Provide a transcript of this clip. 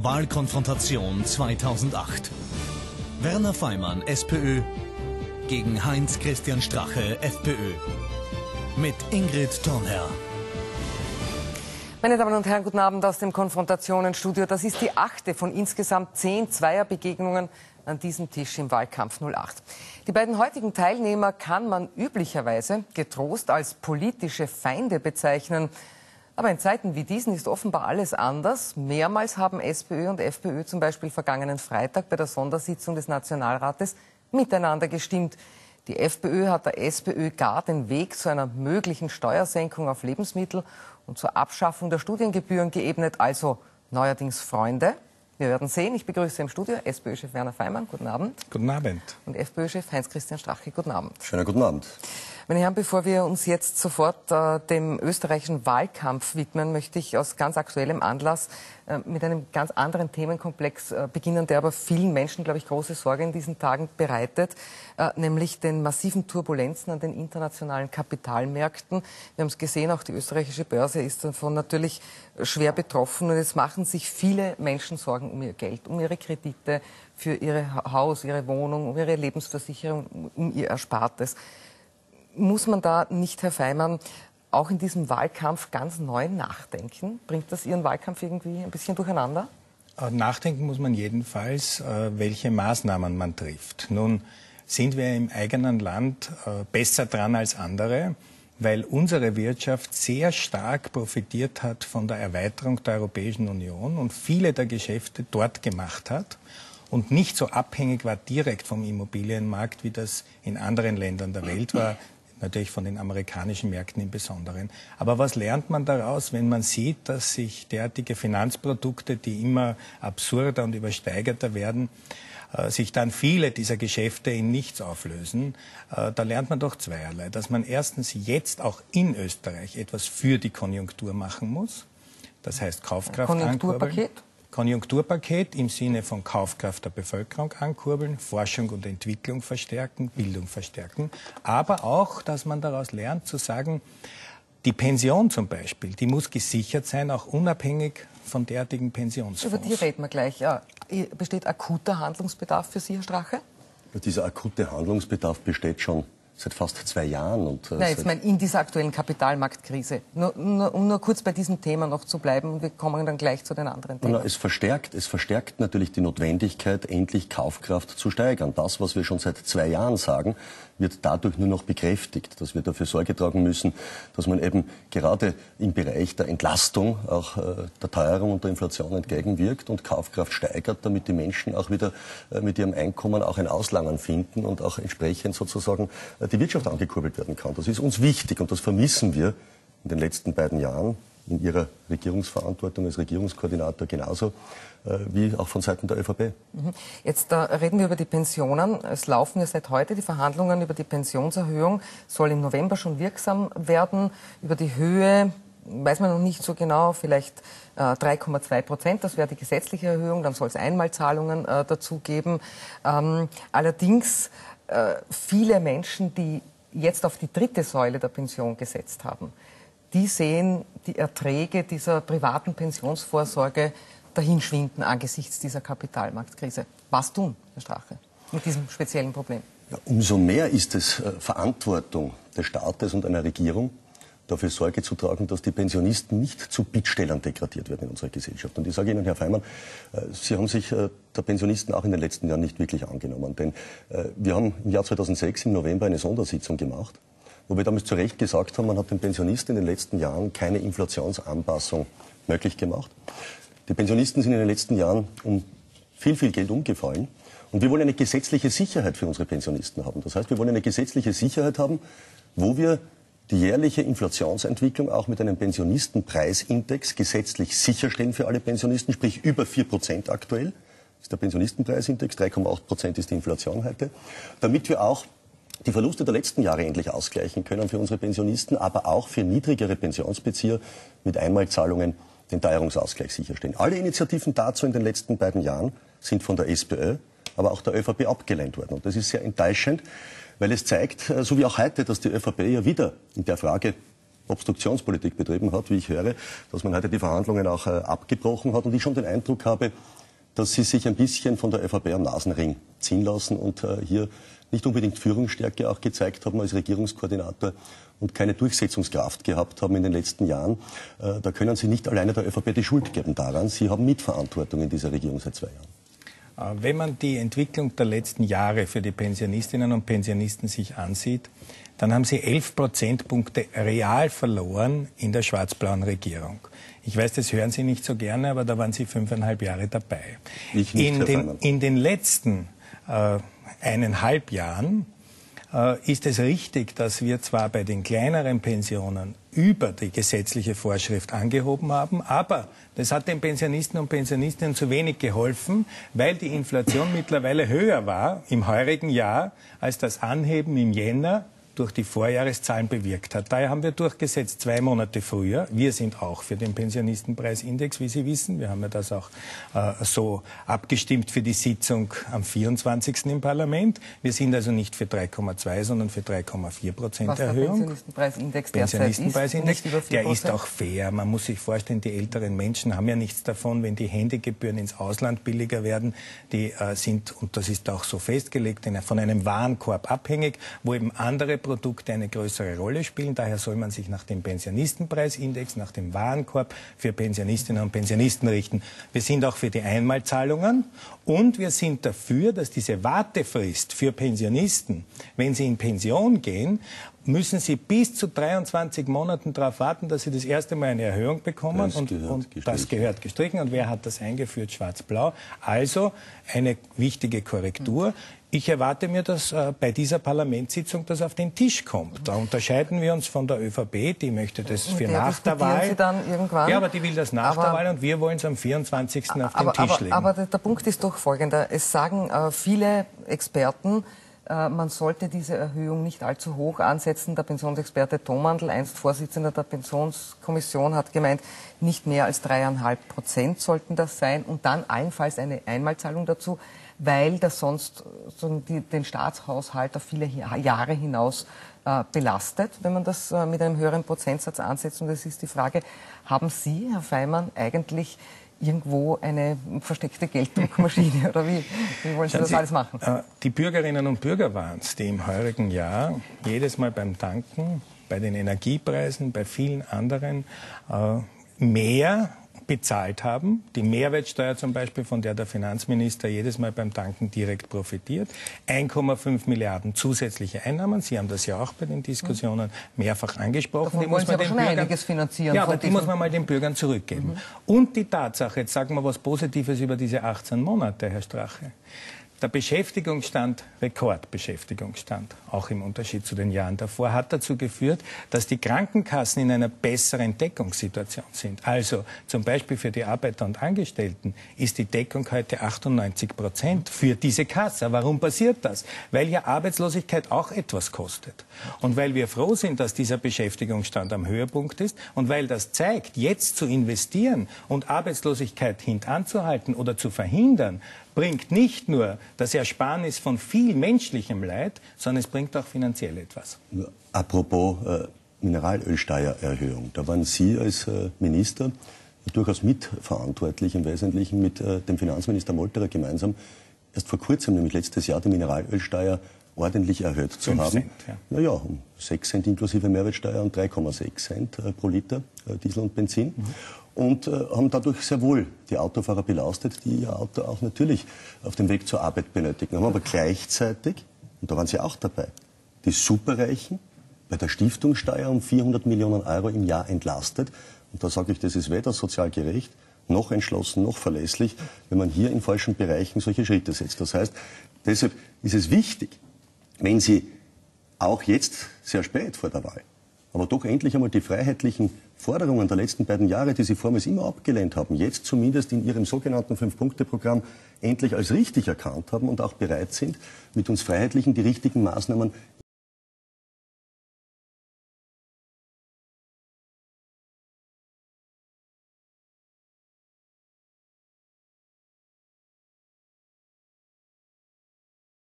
Wahlkonfrontation 2008. Werner Faymann, SPÖ, gegen Heinz-Christian Strache, FPÖ. Mit Ingrid Thornherr. Meine Damen und Herren, guten Abend aus dem Konfrontationenstudio. Das ist die 8. von insgesamt 10 Zweierbegegnungen an diesem Tisch im Wahlkampf 08. Die beiden heutigen Teilnehmer kann man üblicherweise getrost als politische Feinde bezeichnen. Aber in Zeiten wie diesen ist offenbar alles anders. Mehrmals haben SPÖ und FPÖ zum Beispiel vergangenen Freitag bei der Sondersitzung des Nationalrates miteinander gestimmt. Die FPÖ hat der SPÖ gar den Weg zu einer möglichen Steuersenkung auf Lebensmittel und zur Abschaffung der Studiengebühren geebnet, also neuerdings Freunde. Wir werden sehen. Ich begrüße im Studio SPÖ-Chef Werner Faymann. Guten Abend. Guten Abend. Und FPÖ-Chef Heinz-Christian Strache. Guten Abend. Schönen guten Abend. Meine Herren, bevor wir uns jetzt sofort dem österreichischen Wahlkampf widmen, möchte ich aus ganz aktuellem Anlass mit einem ganz anderen Themenkomplex beginnen, der aber vielen Menschen, glaube ich, große Sorge in diesen Tagen bereitet, nämlich den massiven Turbulenzen an den internationalen Kapitalmärkten. Wir haben es gesehen, auch die österreichische Börse ist davon natürlich schwer betroffen und jetzt machen sich viele Menschen Sorgen um ihr Geld, um ihre Kredite für ihr Haus, ihre Wohnung, um ihre Lebensversicherung, um ihr Erspartes. Muss man da nicht, Herr Faymann, auch in diesem Wahlkampf ganz neu nachdenken? Bringt das Ihren Wahlkampf irgendwie ein bisschen durcheinander? Nachdenken muss man jedenfalls, welche Maßnahmen man trifft. Nun sind wir im eigenen Land besser dran als andere, weil unsere Wirtschaft sehr stark profitiert hat von der Erweiterung der Europäischen Union und viele der Geschäfte dort gemacht hat und nicht so abhängig war direkt vom Immobilienmarkt, wie das in anderen Ländern der Welt war. Natürlich von den amerikanischen Märkten im Besonderen. Aber was lernt man daraus, wenn man sieht, dass sich derartige Finanzprodukte, die immer absurder und übersteigerter werden, sich dann viele dieser Geschäfte in nichts auflösen? Da lernt man doch zweierlei. Dass man erstens jetzt auch in Österreich etwas für die Konjunktur machen muss. Das heißt Kaufkraft ankurbeln. Konjunkturpaket im Sinne von Kaufkraft der Bevölkerung ankurbeln, Forschung und Entwicklung verstärken, Bildung verstärken, aber auch, dass man daraus lernt zu sagen, die Pension zum Beispiel, die muss gesichert sein, auch unabhängig von derartigen Pensionsfonds. Über die reden wir gleich. Ja, besteht akuter Handlungsbedarf für Sie, Herr Strache? Dieser akute Handlungsbedarf besteht schon seit fast 2 Jahren. Und, jetzt meine in dieser aktuellen Kapitalmarktkrise. Um nur kurz bei diesem Thema noch zu bleiben, wir kommen dann gleich zu den anderen Themen. Es verstärkt natürlich die Notwendigkeit, endlich Kaufkraft zu steigern. Das, was wir schon seit 2 Jahren sagen, wird dadurch nur noch bekräftigt, dass wir dafür Sorge tragen müssen, dass man eben gerade im Bereich der Entlastung auch der Teuerung und der Inflation entgegenwirkt und Kaufkraft steigert, damit die Menschen auch wieder mit ihrem Einkommen auch ein Auslangen finden und auch entsprechend sozusagen die Wirtschaft angekurbelt werden kann. Das ist uns wichtig und das vermissen wir in den letzten beiden Jahren in Ihrer Regierungsverantwortung als Regierungskoordinator genauso wie auch von Seiten der ÖVP. Jetzt reden wir über die Pensionen. Es laufen ja seit heute die Verhandlungen über die Pensionserhöhung. Soll im November schon wirksam werden. Über die Höhe weiß man noch nicht so genau, vielleicht 3,2%. Das wäre die gesetzliche Erhöhung. Dann soll es Einmalzahlungen dazu geben. Allerdings viele Menschen, die jetzt auf die 3. Säule der Pension gesetzt haben, die sehen die Erträge dieser privaten Pensionsvorsorge dahinschwinden angesichts dieser Kapitalmarktkrise. Was tun, Herr Strache, mit diesem speziellen Problem? Ja, umso mehr ist es Verantwortung des Staates und einer Regierung, dafür Sorge zu tragen, dass die Pensionisten nicht zu Bittstellern degradiert werden in unserer Gesellschaft. Und ich sage Ihnen, Herr Faymann, Sie haben sich der Pensionisten auch in den letzten Jahren nicht wirklich angenommen. Denn wir haben im Jahr 2006 im November eine Sondersitzung gemacht, wo wir damals zu Recht gesagt haben, man hat den Pensionisten in den letzten Jahren keine Inflationsanpassung möglich gemacht. Die Pensionisten sind in den letzten Jahren um viel Geld umgefallen. Und wir wollen eine gesetzliche Sicherheit für unsere Pensionisten haben. Das heißt, wir wollen eine gesetzliche Sicherheit haben, wo wir die jährliche Inflationsentwicklung auch mit einem Pensionistenpreisindex gesetzlich sicherstellen für alle Pensionisten, sprich über 4% aktuell ist der Pensionistenpreisindex, 3,8% ist die Inflation heute, damit wir auch die Verluste der letzten Jahre endlich ausgleichen können für unsere Pensionisten, aber auch für niedrigere Pensionsbezieher mit Einmalzahlungen den Teuerungsausgleich sicherstellen. Alle Initiativen dazu in den letzten beiden Jahren sind von der SPÖ, aber auch der ÖVP abgelehnt worden. Und das ist sehr enttäuschend, weil es zeigt, so wie auch heute, dass die ÖVP ja wieder in der Frage Obstruktionspolitik betrieben hat, wie ich höre, dass man heute die Verhandlungen auch abgebrochen hat und ich schon den Eindruck habe, dass Sie sich ein bisschen von der ÖVP am Nasenring ziehen lassen und hier nicht unbedingt Führungsstärke auch gezeigt haben als Regierungskoordinator und keine Durchsetzungskraft gehabt haben in den letzten Jahren. Da können Sie nicht alleine der ÖVP die Schuld geben daran. Sie haben Mitverantwortung in dieser Regierung seit 2 Jahren. Wenn man die Entwicklung der letzten Jahre für die Pensionistinnen und Pensionisten sich ansieht, dann haben sie 11 Prozentpunkte real verloren in der schwarz-blauen Regierung. Ich weiß, das hören Sie nicht so gerne, aber da waren Sie 5,5 Jahre dabei. Ich nicht, in den letzten 1,5 Jahren ist es richtig, dass wir zwar bei den kleineren Pensionen über die gesetzliche Vorschrift angehoben haben, aber das hat den Pensionisten und Pensionistinnen zu wenig geholfen, weil die Inflation mittlerweile höher war im heurigen Jahr als das Anheben im Jänner durch die Vorjahreszahlen bewirkt hat. Daher haben wir durchgesetzt 2 Monate früher. Wir sind auch für den Pensionistenpreisindex, wie Sie wissen. Wir haben ja das auch so abgestimmt für die Sitzung am 24. im Parlament. Wir sind also nicht für 3,2, sondern für 3,4% Erhöhung. Der Pensionistenpreisindex der ist auch fair. Man muss sich vorstellen, die älteren Menschen haben ja nichts davon, wenn die Handygebühren ins Ausland billiger werden. Die sind, und das ist auch so festgelegt, von einem Warenkorb abhängig, wo eben andere Produkte eine größere Rolle spielen. Daher soll man sich nach dem Pensionistenpreisindex, nach dem Warenkorb für Pensionistinnen und Pensionisten richten. Wir sind auch für die Einmalzahlungen und wir sind dafür, dass diese Wartefrist für Pensionisten, wenn sie in Pension gehen, müssen sie bis zu 23 Monaten darauf warten, dass sie das erste Mal eine Erhöhung bekommen. Das gehört gestrichen. Und wer hat das eingeführt? Schwarz-Blau. Also eine wichtige Korrektur. Ich erwarte mir, dass bei dieser Parlamentssitzung das auf den Tisch kommt. Da unterscheiden wir uns von der ÖVP, die möchte das für nach der Wahl. Sie dann irgendwann. Ja, aber die will das nach der Wahl und wir wollen es am 24. auf den Tisch legen. Aber der Punkt ist doch folgender. Es sagen viele Experten, man sollte diese Erhöhung nicht allzu hoch ansetzen. Der Pensionsexperte Thomandl, einst Vorsitzender der Pensionskommission, hat gemeint, nicht mehr als 3,5% sollten das sein und dann allenfalls eine Einmalzahlung dazu, weil das sonst den Staatshaushalt auf viele Jahre hinaus belastet, wenn man das mit einem höheren Prozentsatz ansetzt. Und das ist die Frage, haben Sie, Herr Faymann, eigentlich irgendwo eine versteckte Gelddruckmaschine oder wie wollen Sie das alles machen? Die Bürgerinnen und Bürger waren es, die im heurigen Jahr jedes Mal beim Tanken, bei den Energiepreisen, bei vielen anderen mehr bezahlt haben. Die Mehrwertsteuer zum Beispiel, von der der Finanzminister jedes Mal beim Tanken direkt profitiert. 1,5 Milliarden zusätzliche Einnahmen. Sie haben das ja auch bei den Diskussionen mehrfach angesprochen. Die muss man den Bürgern einiges finanzieren. Ja, aber die muss man mal den Bürgern zurückgeben. Und die Tatsache, jetzt sagen wir was Positives über diese 18 Monate, Herr Strache. Der Beschäftigungsstand, Rekordbeschäftigungsstand, auch im Unterschied zu den Jahren davor, hat dazu geführt, dass die Krankenkassen in einer besseren Deckungssituation sind. Also zum Beispiel für die Arbeiter und Angestellten ist die Deckung heute 98% für diese Kasse. Warum passiert das? Weil ja Arbeitslosigkeit auch etwas kostet. Und weil wir froh sind, dass dieser Beschäftigungsstand am Höhepunkt ist und weil das zeigt, jetzt zu investieren und Arbeitslosigkeit hintanzuhalten oder zu verhindern, bringt nicht nur das Ersparnis von viel menschlichem Leid, sondern es bringt auch finanziell etwas. Apropos Mineralölsteuererhöhung. Da waren Sie als Minister durchaus mitverantwortlich im Wesentlichen mit dem Finanzminister Molterer gemeinsam. Erst vor kurzem, nämlich letztes Jahr, die Mineralölsteuer ordentlich erhöht zu 5 haben. Cent, ja. Naja, um 6 Cent inklusive Mehrwertsteuer und 3,6 Cent pro Liter Diesel und Benzin. Und haben dadurch sehr wohl die Autofahrer belastet, die ihr Auto auch natürlich auf dem Weg zur Arbeit benötigen. Haben aber gleichzeitig, und da waren Sie auch dabei, die Superreichen bei der Stiftungssteuer um 400 Millionen Euro im Jahr entlastet. Und da sage ich, das ist weder sozial gerecht, noch entschlossen, noch verlässlich, wenn man hier in falschen Bereichen solche Schritte setzt. Das heißt, deshalb ist es wichtig, wenn Sie auch jetzt sehr spät vor der Wahl, aber doch endlich einmal die freiheitlichen Forderungen der letzten beiden Jahre, die Sie vormals immer abgelehnt haben, jetzt zumindest in Ihrem sogenannten 5-Punkte-Programm endlich als richtig erkannt haben und auch bereit sind, mit uns Freiheitlichen die richtigen Maßnahmen